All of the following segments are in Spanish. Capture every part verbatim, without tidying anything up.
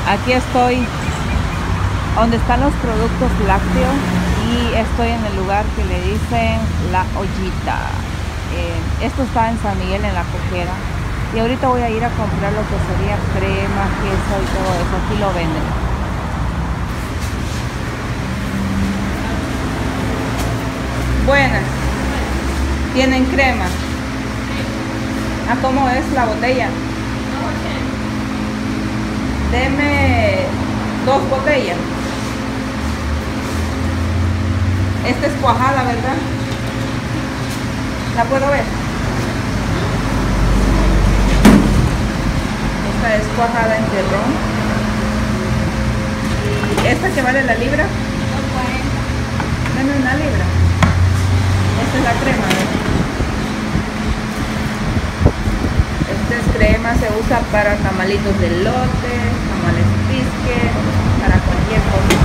Aquí estoy donde están los productos lácteos y estoy en el lugar que le dicen La Ollita. Eh, esto está en San Miguel, en La Cojera, y ahorita voy a ir a comprar lo que sería crema, queso y todo eso. Aquí lo venden. Buenas. ¿Tienen crema? ¿A cómo es la botella? Deme dos botellas. Esta es cuajada, ¿verdad? ¿La puedo ver? Esta es cuajada en terrón. ¿Y esta que vale la libra? Dame una libra. Esta es la crema, ¿verdad? Esta es crema, se usa para tamalitos de elote, tamales pisque, para cualquier cosa.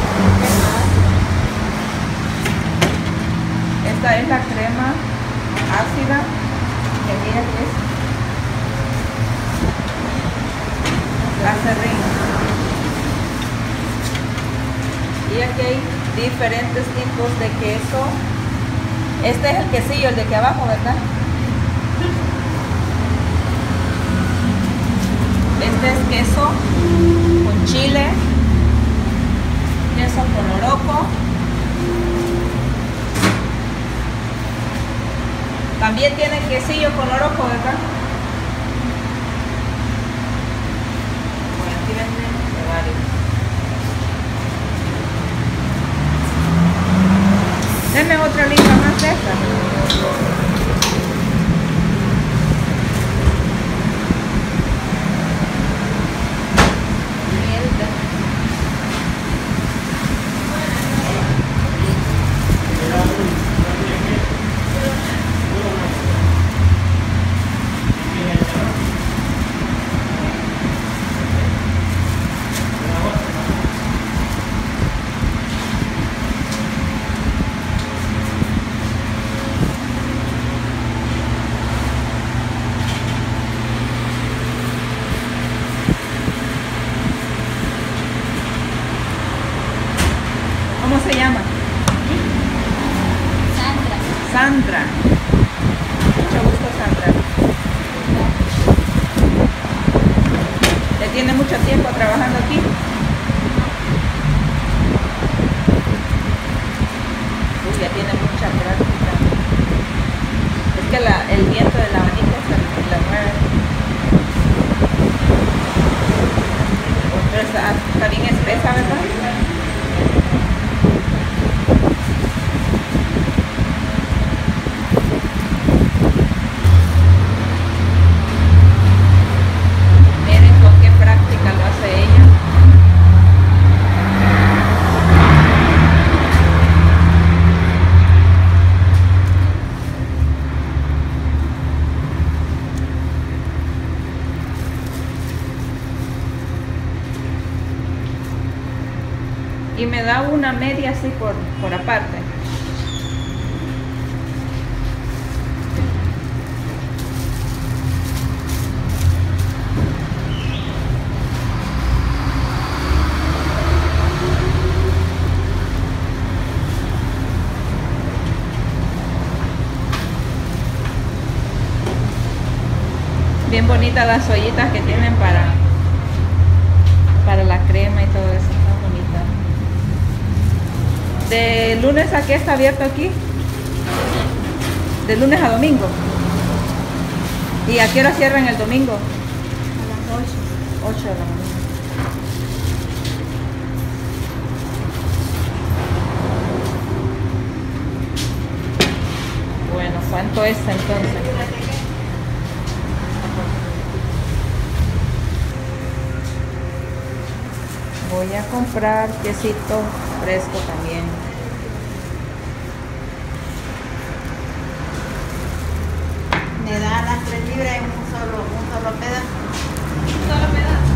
Esta es la crema ácida, que mira que es la serrín. Y aquí hay diferentes tipos de queso. Este es el quesillo, el de aquí abajo, ¿verdad? Este es queso con chile, queso con oroco. También tiene quesillo con oroco, ¿verdad? Bueno, aquí venden de varios. Denme otra libra más de esta. ¿Cómo se llama? Sandra. Sandra. Mucho gusto, Sandra. ¿Ya tiene mucho tiempo trabajando aquí? Uy, ya tiene mucha práctica. Es que la, el viento del abanico se la mueve. Pero está, está bien espesa, ¿verdad? Y me da una media así por, por aparte. Bien bonitas las ollitas que tienen para, para la crema y todo eso. ¿De lunes a qué está abierto aquí? De lunes a domingo. ¿Y a qué hora cierran el domingo? A las ocho. ocho de la mañana. Bueno, ¿cuánto es entonces? Voy a comprar quesito fresco también. Me da las tres libras en un solo, un solo pedazo. ¿Un solo pedazo?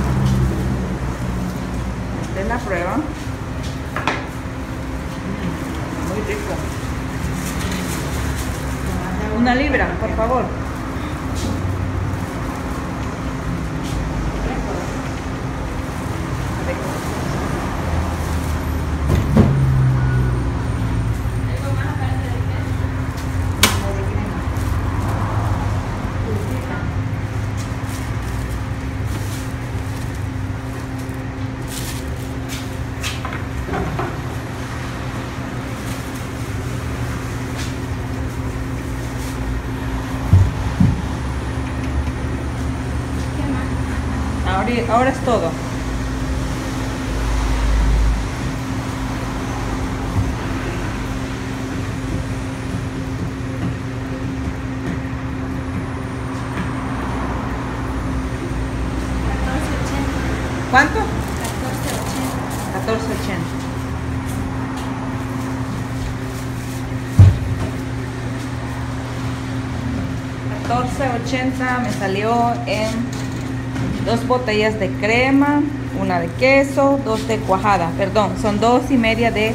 Esta es la prueba. Muy rico. Una libra, por favor. Ahora, ahora es todo. ¿Cuánto? catorce ochenta. catorce ochenta me salió en dos botellas de crema, una de queso, dos de cuajada. Perdón, son dos y media de,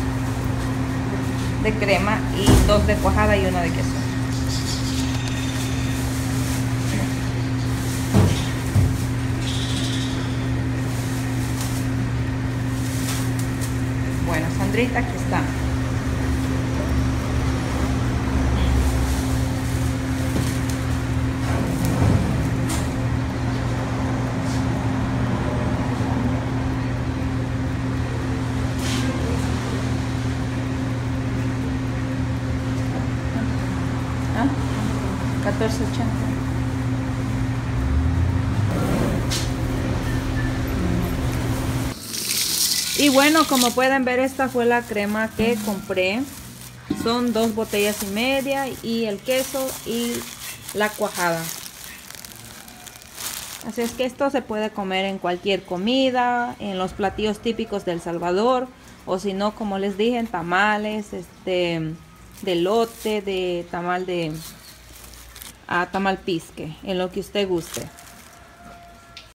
de crema y dos de cuajada y una de queso. Bueno, Sandrita, aquí está. ¿Ah? catorce ochenta. Y bueno, como pueden ver, esta fue la crema que compré. Son dos botellas y media y el queso y la cuajada. Así es que esto se puede comer en cualquier comida, en los platillos típicos de El Salvador, o si no, como les dije, en tamales, este, de elote, de tamal de a tamal pisque, en lo que usted guste.